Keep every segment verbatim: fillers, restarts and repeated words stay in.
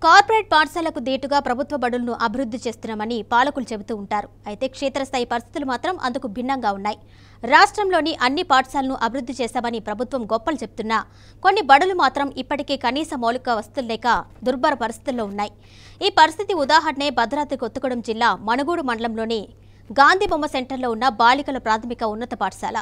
Corporate పాఠశాలకు దీటుగా ప్రభుత్వ బడులను అభివృద్ధి చేస్తున్నామని పాలకులు చెబుతూ ఉంటారు. అయితే క్షేత్రస్థాయి పరిస్థితులు మాత్రం అందుకు భిన్నంగా ఉన్నాయి. రాష్ట్రంలోని అన్ని పాఠశాలను అభివృద్ధి చేశామని ప్రభుత్వం గొప్పలు చెప్తున్నా కొన్ని బడులు మాత్రం ఇప్పటికీ కనీస మౌలిక వసతులు లేక దుర్భర పరిస్థితుల్లో ఉన్నాయి. ఈ పరిస్థితి ఉదాహరణే భద్రాద్రి కొత్తగూడెం జిల్లా మణుగూరు మండలంలోని గాంధీ బొమ్మ సెంటర్లో ఉన్న బాలికల ప్రాథమిక ఉన్నత పాఠశాల.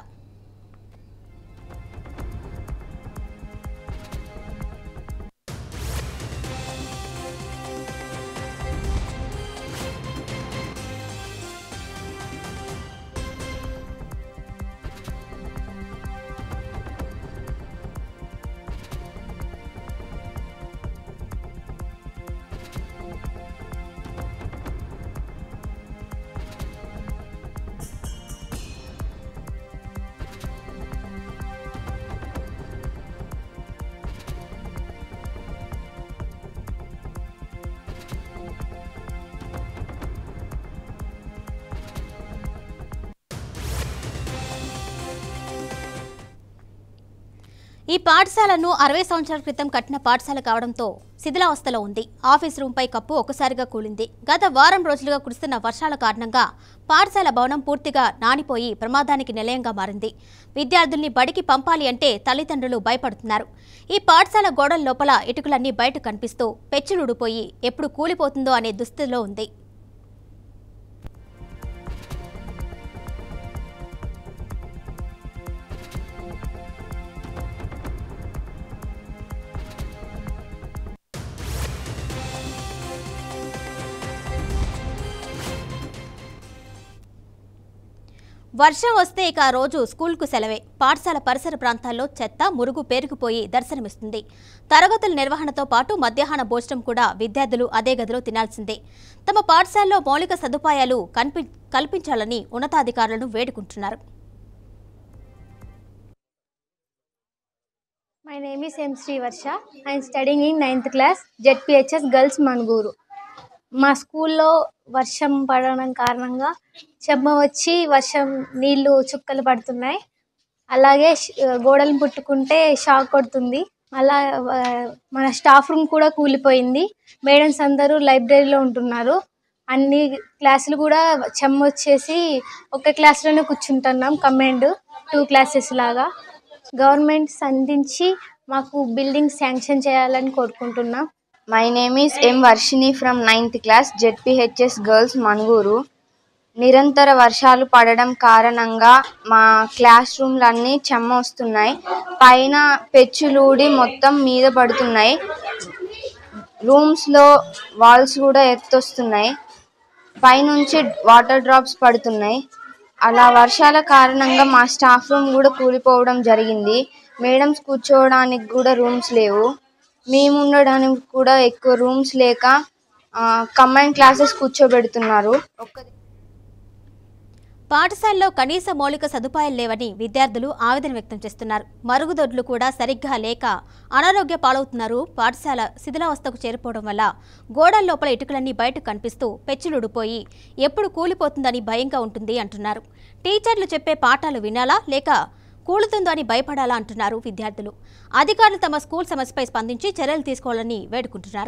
ఈ పాఠశాలను అరవై సంవత్సరాల క్రితం కట్టిన పాఠశాల కావడంతో శిథిలావస్థలో ఉంది. ఆఫీస్ రూంపై కప్పు ఒక్కసారిగా కూలింది. గత వారం రోజులుగా కురుస్తున్న వర్షాల కారణంగా పాఠశాల భవనం పూర్తిగా నానిపోయి ప్రమాదానికి నిలయంగా మారింది. విద్యార్థుల్ని బడికి పంపాలి అంటే తల్లిదండ్రులు భయపడుతున్నారు. ఈ పాఠశాల గోడల లోపల ఇటుకలన్నీ బయట కనిపిస్తూ పెచ్చులుడిపోయి ఎప్పుడు కూలిపోతుందో అనే దుస్థితిలో ఉంది. వర్షం వస్తే ఇక ఆ రోజు స్కూల్కు సెలవే. పాఠశాల పరిసర ప్రాంతాల్లో చెత్త మురుగు పేరుకుపోయి దర్శనమిస్తుంది. తరగతుల నిర్వహణతో పాటు మధ్యాహ్న భోజనం కూడా విద్యార్థులు అదే గదిలో తినాల్సిందే. తమ పాఠశాలలో మౌలిక సదుపాయాలు కల్పి కల్పించాలని ఉన్నతాధికారులను వేడుకుంటున్నారు. My name is M. Srivarsha. I am studying in ninth class, Z P H S Girls Manuguru. మా స్కూల్లో వర్షం పడడం కారణంగా చెమ్మ వచ్చి వర్షం నీళ్లు చుక్కలు పడుతున్నాయి. అలాగే గోడలు పుట్టుకుంటే షాక్ కొడుతుంది. అలా మన స్టాఫ్ రూమ్ కూడా కూలిపోయింది. మేడమ్స్ అందరూ లైబ్రరీలో ఉంటున్నారు. అన్ని క్లాసులు కూడా చెమ్మ వచ్చేసి ఒక క్లాస్లోనే కూర్చుంటున్నాం. కమాండ్ టూ క్లాసెస్ లాగా గవర్నమెంట్ సంధించి మాకు బిల్డింగ్ శాంక్షన్ చేయాలని కోరుకుంటున్నాం. My name is M. Varshini from ninth class, Z P H S Girls Manuguru. నిరంతర వర్షాలు పడడం కారణంగా మా క్లాస్ రూమ్లన్నీ చెమ్మ వస్తున్నాయి. పైన పెచ్చులూడి మొత్తం మీద పడుతున్నాయి. రూమ్స్లో వాల్స్ కూడా ఎత్తొస్తున్నాయి. పైనుంచి వాటర్ డ్రాప్స్ పడుతున్నాయి. అలా వర్షాల కారణంగా మా స్టాఫ్ రూమ్ కూడా కూలిపోవడం జరిగింది. మేడమ్స్ కూర్చోవడానికి కూడా రూమ్స్ లేవు. మేము ఉండడానికి కూడా ఎక్కువ రూమ్స్ లేక కంబైన్ క్లాసెస్ కూర్చోబెడుతున్నారు. పాఠశాలలో కనీస మౌలిక సదుపాయాలు లేవని విద్యార్థులు ఆవేదన వ్యక్తం చేస్తున్నారు. మరుగుదొడ్లు కూడా సరిగ్గా లేక అనారోగ్య పాలవుతున్నారు. పాఠశాల శిథిలావస్థకు చేరిపోవడం వల్ల గోడల లోపల ఇటుకలన్నీ బయటకు కనిపిస్తూ పెచ్చులుడిపోయి ఎప్పుడు కూలిపోతుందని భయంగా ఉంటుంది అంటున్నారు. టీచర్లు చెప్పే పాఠాలు వినాలా లేక కూలుతుందో అని భయపడాలా అంటున్నారు విద్యార్థులు. అధికారులు తమ స్కూల్ సమస్యపై స్పందించి చర్యలు తీసుకోవాలని వేడుకుంటున్నారు.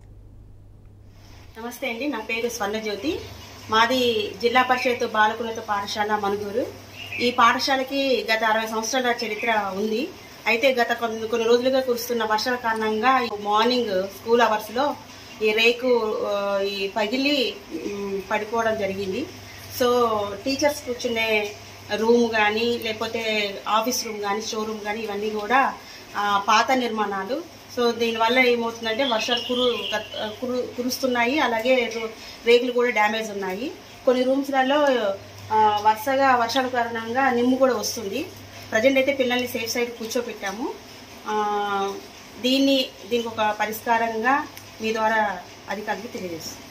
నమస్తే అండి, నా పేరు స్వర్ణజ్యోతి. మాది జిల్లా పరిషత్ బాలకున్నత పాఠశాల మణుగూరు. ఈ పాఠశాలకి గత అరవై సంవత్సరాల చరిత్ర ఉంది. అయితే గత కొన్ని కొన్ని రోజులుగా కురుస్తున్న వర్షాల కారణంగా మార్నింగ్ స్కూల్ అవర్స్లో ఈ రేకు ఈ పగిలి పడిపోవడం జరిగింది. సో టీచర్స్ కూర్చునే రూమ్ కానీ లేకపోతే ఆఫీస్ రూమ్ కానీ స్టోర్ రూమ్ కానీ ఇవన్నీ కూడా పాత నిర్మాణాలు. సో దీనివల్ల ఏమవుతుందంటే వర్షాలు కురు కురు కురుస్తున్నాయి. అలాగే రేకులు కూడా డ్యామేజ్ ఉన్నాయి. కొన్ని రూమ్స్లలో వరుసగా వర్షాల కారణంగా నిమ్ము కూడా వస్తుంది. ప్రజెంట్ అయితే పిల్లల్ని సేఫ్ సైడ్ కూర్చోపెట్టాము. దీన్ని దీనికి ఒక పరిష్కారంగా మీ ద్వారా అధికారులకు తెలియజేస్తాం.